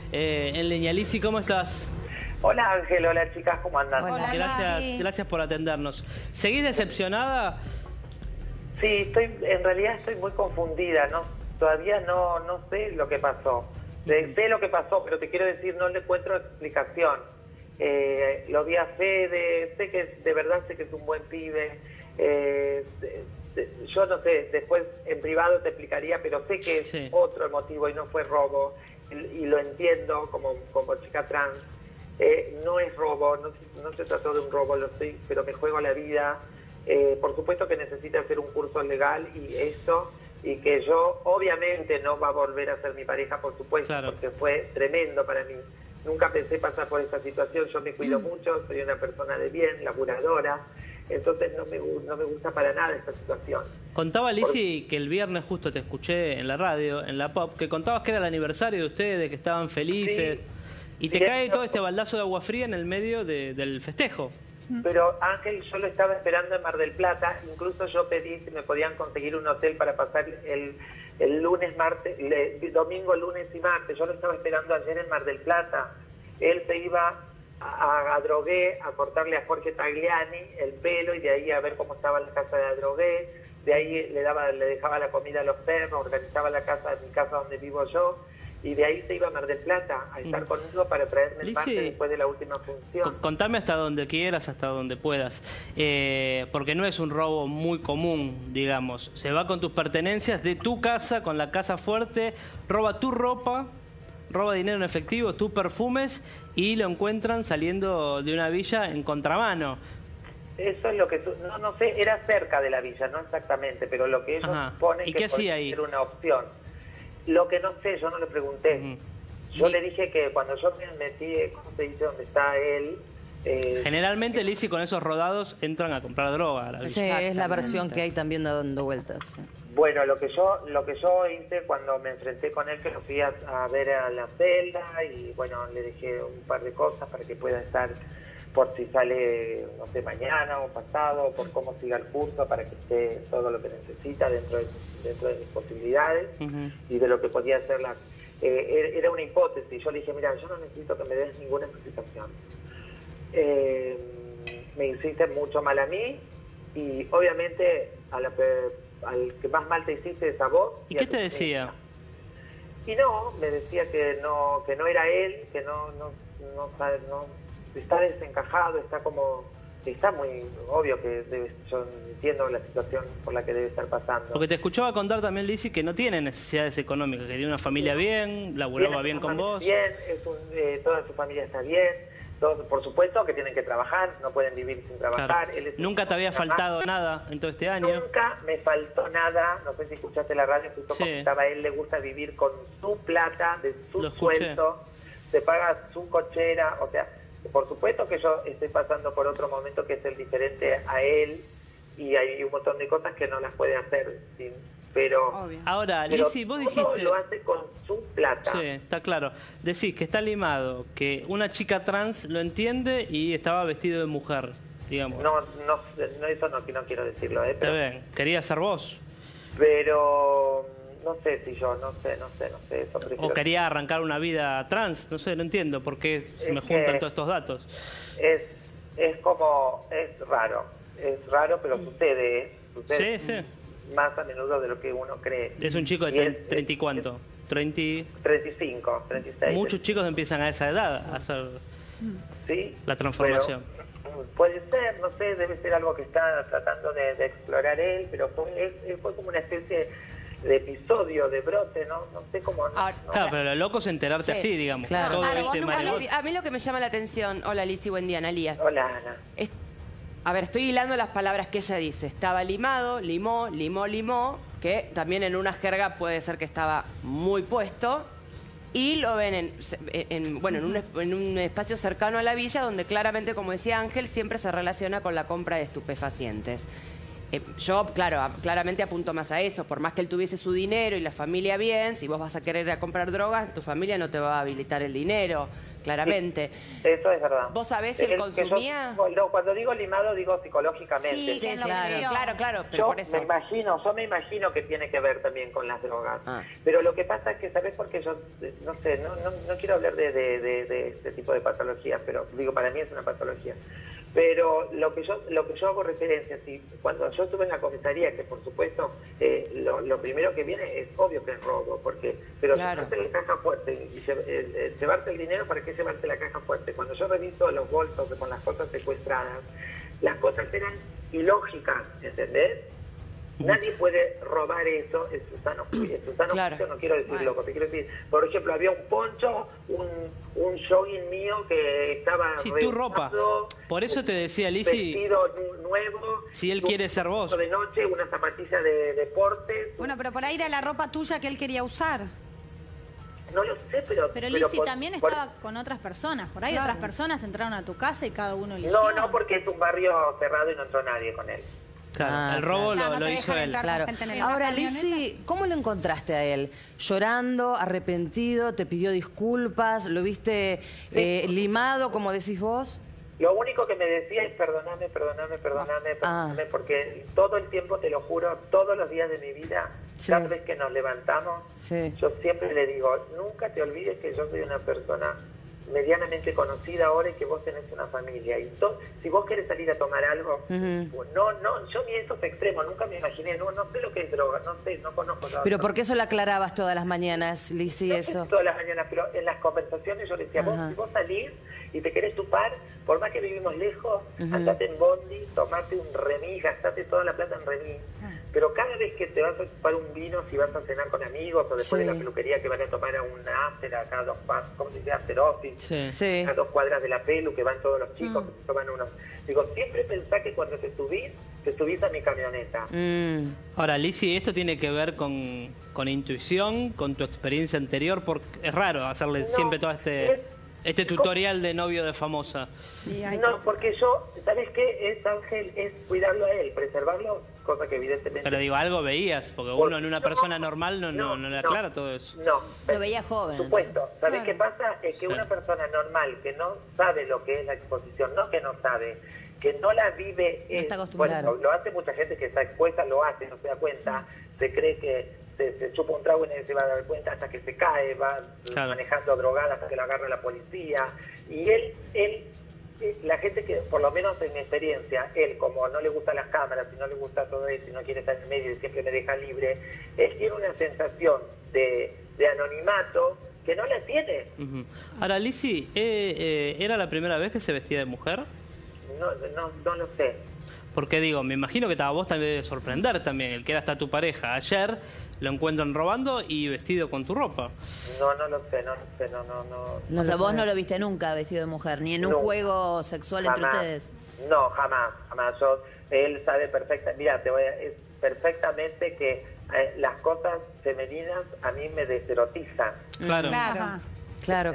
en línea. Lizzy, ¿cómo estás? Hola Ángel, hola chicas, ¿cómo andan? Hola, Gracias por atendernos. ¿Seguís decepcionada? Sí, en realidad estoy muy confundida, ¿no? Todavía no sé lo que pasó. Sé lo que pasó, pero te quiero decir, no le encuentro explicación. Lo vi a Fede, sé que de verdad sé que es un buen pibe. Yo no sé, después en privado te explicaría, pero sé que es otro el motivo y no fue robo. Y lo entiendo como chica trans. No es robo, no se trató de un robo, lo sé, pero me juego la vida. Por supuesto que necesita hacer un curso legal y eso, y que yo obviamente no va a volver a ser mi pareja, por supuesto, claro, porque fue tremendo para mí. Nunca pensé pasar por esta situación, yo me cuido mucho, soy una persona de bien, laburadora, entonces no me gusta para nada esta situación. Contaba Lizzy que el viernes justo te escuché en la radio, en la Pop, que contabas que era el aniversario de ustedes, que estaban felices, sí, y te cae todo este baldazo de agua fría en el medio del festejo. Pero Ángel, yo lo estaba esperando en Mar del Plata, incluso yo pedí si me podían conseguir un hotel para pasar el lunes, martes, domingo, lunes y martes. Yo lo estaba esperando ayer en Mar del Plata. Él se iba a Drogué a cortarle a Jorge Tagliani el pelo y de ahí a ver cómo estaba la casa de Adrogué. De ahí le dejaba la comida a los perros, organizaba mi casa donde vivo yo. Y de ahí se iba a Mar del Plata a estar conmigo para traerme el parte después de la última función. Contame hasta donde quieras, hasta donde puedas. Porque no es un robo muy común, digamos. Se va con tus pertenencias de tu casa, con la casa fuerte, roba tu ropa, roba dinero en efectivo, tus perfumes y lo encuentran saliendo de una villa en contramano. Eso es lo que... No sé, era cerca de la villa, no exactamente, pero lo que ellos suponen que podría ser una opción. Lo que no sé, yo no le pregunté. Yo le dije que cuando yo me metí, ¿cómo se dice? ¿Dónde está él? Generalmente, Lizzy, con esos rodados entran a comprar droga. Sí, es la versión que hay también dando vueltas. Bueno, lo que yo hice cuando me enfrenté con él, que lo fui a ver a la celda y bueno, le dejé un par de cosas para que pueda estar por si sale, no sé, mañana o pasado, por cómo siga el curso, para que esté todo lo que necesita dentro de mis posibilidades y de lo que podía hacer era una hipótesis. Yo le dije, mira, yo no necesito que me des ninguna explicación. Me hiciste mucho mal a mí y obviamente al que más mal te hiciste es a vos. ¿Y qué te decía? Y no, me decía que no era él, que no está desencajado, está muy obvio que yo entiendo la situación por la que debe estar pasando. Porque te escuchaba contar también, Lizzy, que no tiene necesidades económicas, que tiene una familia bien, laburaba bien con vos. Bien, toda su familia está bien. Por supuesto que tienen que trabajar, no pueden vivir sin trabajar. Claro. ¿Nunca te había faltado nada en todo este año? Nunca me faltó nada, no sé si escuchaste la radio, justo comentaba, él le gusta vivir con su plata, de su sueldo, se paga su cochera, o sea, por supuesto que yo estoy pasando por otro momento que es el diferente a él y hay un montón de cosas que no las puede hacer pero ahora, Lizzy, vos dijiste... lo hace con su plata. Sí, está claro. Decís que está limado, que una chica trans lo entiende y estaba vestido de mujer, digamos. No, eso no quiero decirlo. Pero, está bien, quería ser vos. Pero no sé si yo, no sé eso. O quería arrancar una vida trans, no sé, no entiendo por qué se me juntan todos estos datos. Es raro, pero sucede. Sí. Más a menudo de lo que uno cree. Es un chico de 30 y cuánto, 35, 36. Muchos chicos empiezan a esa edad a hacer la transformación. Puede ser, no sé, debe ser algo que está tratando de explorar él, pero fue como una especie de episodio, de brote, no sé cómo... Claro, pero lo loco es enterarte así, digamos. Claro. A mí lo que me llama la atención... Hola, Lizzy, buen día, Analía. Hola, Ana. A ver, estoy hilando las palabras que ella dice. Estaba limado, limó, que también en una jerga puede ser que estaba muy puesto. Y lo ven en un espacio cercano a la villa, donde claramente, como decía Ángel, siempre se relaciona con la compra de estupefacientes. Yo, claramente apunto más a eso. Por más que él tuviese su dinero y la familia bien, si vos vas a querer ir a comprar drogas, tu familia no te va a habilitar el dinero. claramente. Sí, eso es verdad. ¿Vos sabés si él consumía? Cuando digo limado, digo psicológicamente. Sí, claro. Pero por eso. Me imagino que tiene que ver también con las drogas. Pero lo que pasa es que, ¿sabés por qué? Yo, no sé, no quiero hablar de este tipo de patologías, pero digo, para mí es una patología. Pero lo que yo hago referencia, cuando yo estuve en la comisaría, que por supuesto lo primero que viene es obvio que es robo, pero llevarte la caja fuerte y llevarte el dinero, ¿para qué llevarte la caja fuerte? Cuando yo reviso los bolsos con las cosas secuestradas, las cosas eran ilógicas, ¿entendés? Nadie puede robar eso en su sano juicio, no quiero decir loco, te quiero decir, por ejemplo, había un poncho, un jogging mío que estaba tu ropa. Por eso te decía, Lizzy, vestido nuevo, si él quiere ser vos. De noche, una zapatilla de deporte. Bueno, pero por ahí era la ropa tuya que él quería usar. No lo sé, pero Lizzy también estaba con otras personas. Por ahí otras personas entraron a tu casa y cada uno eligió. No, porque es un barrio cerrado y no entró nadie con él. Claro, el robo lo hizo él. Claro. Ahora, Lizzy, ¿cómo lo encontraste a él? ¿Llorando, arrepentido, te pidió disculpas, lo viste limado, como decís vos? Lo único que me decía es perdóname, porque todo el tiempo, te lo juro, todos los días de mi vida, cada vez que nos levantamos, yo siempre le digo, nunca te olvides que yo soy una persona medianamente conocida ahora y que vos tenés una familia. Y si vos querés salir a tomar algo, pues yo ni esos extremos, nunca me imaginé, no sé lo que es droga, no conozco nada. Pero ¿por qué eso lo aclarabas todas las mañanas, Lizzy, eso? Todas las mañanas, pero en las conversaciones yo le decía, si vos salís y te querés tupar, por más que vivimos lejos, andate en bondi, tomate un remis, gastate toda la plata en remis. Pero cada vez que te vas a chupar un vino, si vas a cenar con amigos o después de la peluquería que van a tomar a un after, acá a 2 cuadras, ¿cómo se dice? After office, a 2 cuadras de la pelu, que van todos los chicos, que se toman unos... Digo, siempre pensá que cuando te subís a mi camioneta. Ahora, Lizzy, esto tiene que ver con intuición, con tu experiencia anterior, porque es raro hacerle siempre todo este tutorial de novio de famosa. No, porque yo, ¿sabes qué? Es, Ángel, es cuidarlo a él, preservarlo, cosa que evidentemente... Pero digo, algo veías, porque uno en una persona normal no le aclara todo eso. No, lo veía joven. Por supuesto. ¿Sabes qué pasa? Es que una persona normal que no sabe lo que es la exposición, no que no sabe, que no la vive... No está acostumbrada. Bueno, lo hace mucha gente que está expuesta, lo hace, no se da cuenta, se cree que se chupa un trago y nadie se va a dar cuenta hasta que se cae, va manejando drogada hasta que lo agarra la policía. Y él, la gente que, por lo menos en mi experiencia, él como no le gustan las cámaras y no le gusta todo eso y no quiere estar en medio y siempre me deja libre, él tiene una sensación de anonimato que no la tiene. Ahora, Lizzy, ¿era la primera vez que se vestía de mujer? No lo sé. Porque digo, me imagino que a vos también debe sorprender también, el que era hasta tu pareja. Ayer lo encuentran robando y vestido con tu ropa. No lo sé. O sea, vos no lo viste nunca vestido de mujer, ni en un juego sexual entre ustedes. No, jamás. Él sabe perfectamente que las cosas femeninas a mí me deserotizan. Claro.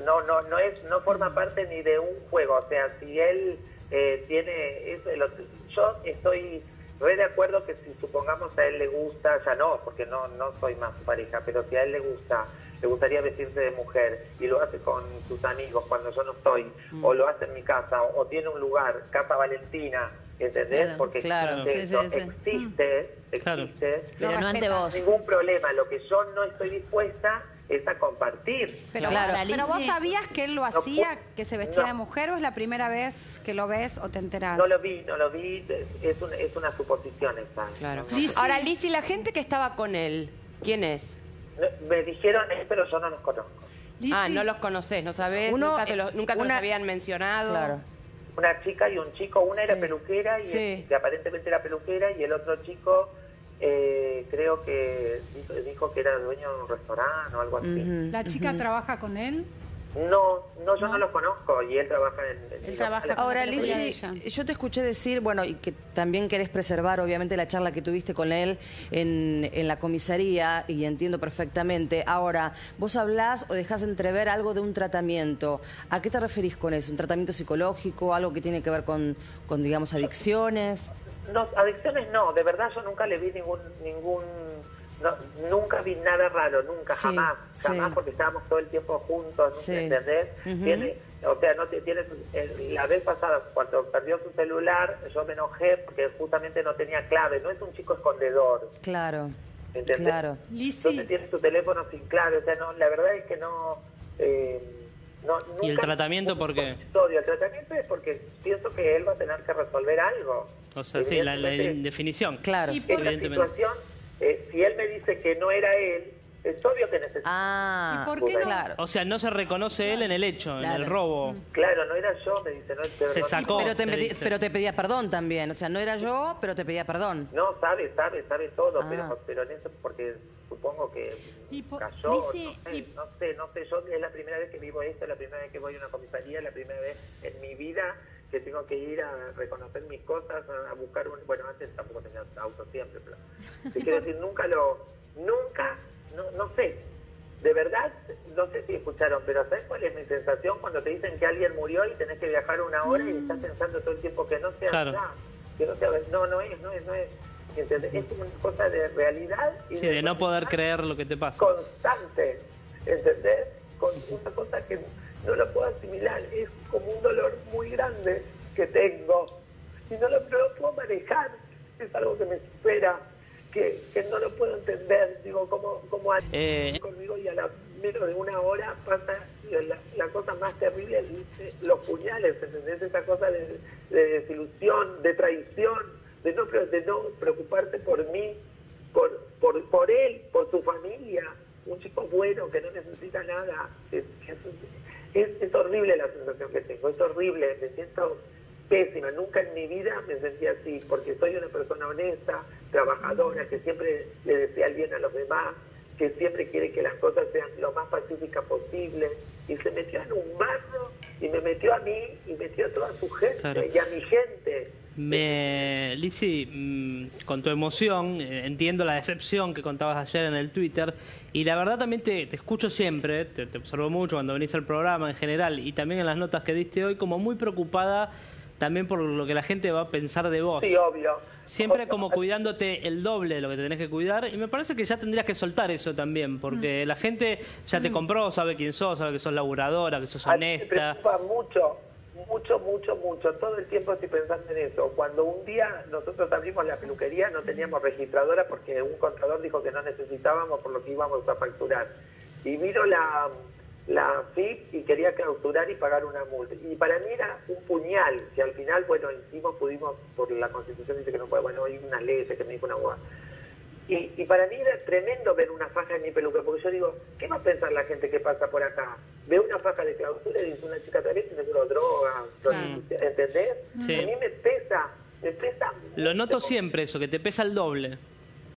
No forma parte ni de un juego. O sea, si él tiene eso, yo estoy re de acuerdo que si supongamos a él le gusta, ya no, porque no soy más su pareja, pero si a él le gustaría vestirse de mujer y lo hace con sus amigos cuando yo no estoy, o lo hace en mi casa, o tiene un lugar, Casa Valentina, ¿entendés? Porque existe, pero no ante vos. Ningún problema. Lo que yo no estoy dispuesta es a compartir. Pero vos sabías que él lo hacía, que se vestía de mujer, o es la primera vez que lo ves o te enterás? No lo vi, es una suposición esa. Claro. Ahora, Lizzy, la gente que estaba con él, ¿quién es? Me dijeron, pero yo no los conozco. Lizzy. No los conocés, no sabés, nunca te los habían mencionado. Claro. Una chica y un chico, una era peluquera, que aparentemente era peluquera, y el otro chico... creo que dijo que era dueño de un restaurante o algo así. ¿La chica trabaja con él? No, yo no lo conozco y él trabaja en Ahora, Lizzy, yo te escuché decir, bueno, y que también querés preservar, obviamente, la charla que tuviste con él en la comisaría, y entiendo perfectamente. Ahora, vos hablás o dejás entrever algo de un tratamiento. ¿A qué te referís con eso? ¿Un tratamiento psicológico? ¿Algo que tiene que ver con digamos, adicciones? No, adicciones no, de verdad yo nunca le vi ningún No, nunca vi nada raro, nunca, jamás, porque estábamos todo el tiempo juntos, ¿entendés? O sea, la vez pasada, cuando perdió su celular, yo me enojé porque justamente no tenía clave, no es un chico escondedor. Claro. ¿Entendés? Claro. Entonces tiene su teléfono sin clave, o sea, no, la verdad es que no... nunca. ¿Y el tratamiento por qué? El tratamiento es porque pienso que él va a tener que resolver algo. O sea, sí, la definición. Claro. Y por la situación, si él me dice que no era él, es obvio que necesita. Ah, ¿y por qué no? Claro. O sea, no se reconoce él en el hecho, en el robo. Claro, no era yo, me dice. Se sacó. Pero te pedía perdón también. O sea, no era yo, pero te pedía perdón. No, sabe todo, pero en eso porque supongo que cayó, no sé, yo es la primera vez que vivo esto, es la primera vez que voy a una comisaría, es la primera vez en mi vida que tengo que ir a reconocer mis cosas, a buscar bueno, antes tampoco tenía auto siempre, pero te quiero decir, nunca, no sé, de verdad, no sé si escucharon, pero ¿sabes cuál es mi sensación cuando te dicen que alguien murió y tenés que viajar 1 hora y estás pensando todo el tiempo que no sea verdad, que no sea verdad? No es. ¿Entendés? Es como una cosa de realidad y de no poder creer lo que te pasa. Constante, ¿entendés? Con una cosa que no lo puedo asimilar, es como un dolor muy grande que tengo y no lo puedo manejar, es algo que me supera, que no lo puedo entender. Digo, como alguien conmigo y a la menos de 1 hora pasa la cosa más terrible, los puñales, ¿entendés? Esa cosa de desilusión, de traición, de no preocuparte por mí, por él, por su familia, un chico bueno que no necesita nada. Es horrible la sensación que tengo, es horrible, me siento pésima, nunca en mi vida me sentí así, porque soy una persona honesta, trabajadora, que siempre le desea el bien a los demás, que siempre quiere que las cosas sean lo más pacíficas posible, y se metió en un barro, y me metió a mí, y metió a toda su gente, y a mi gente. Lizzy, con tu emoción, entiendo la decepción que contabas ayer en el Twitter, y la verdad también te escucho siempre, te observo mucho cuando venís al programa en general, y también en las notas que diste hoy, como muy preocupada también por lo que la gente va a pensar de vos. Sí, obvio. Siempre como cuidándote el doble de lo que te tenés que cuidar, y me parece que ya tendrías que soltar eso también, porque la gente ya te compró, sabe quién sos, sabe que sos laburadora, que sos honesta. Me preocupa mucho, todo el tiempo estoy pensando en eso. Cuando un día nosotros abrimos la peluquería no teníamos registradora porque un contador dijo que no necesitábamos por lo que íbamos a facturar. Y vino la FIP y quería clausurar y pagar una multa. Y para mí era un puñal, que al final, bueno, pudimos, por la Constitución dice que no puede, bueno, hay unas leyes que me dijo una abogada. Y para mí era tremendo ver una faja en mi peluca, porque yo digo, ¿qué va a pensar la gente que pasa por acá? Ve una faja de clausura y dice una chica travesti, seguro droga, ¿entendés? Sí. A mí me pesa Lo noto siempre eso, que te pesa el doble.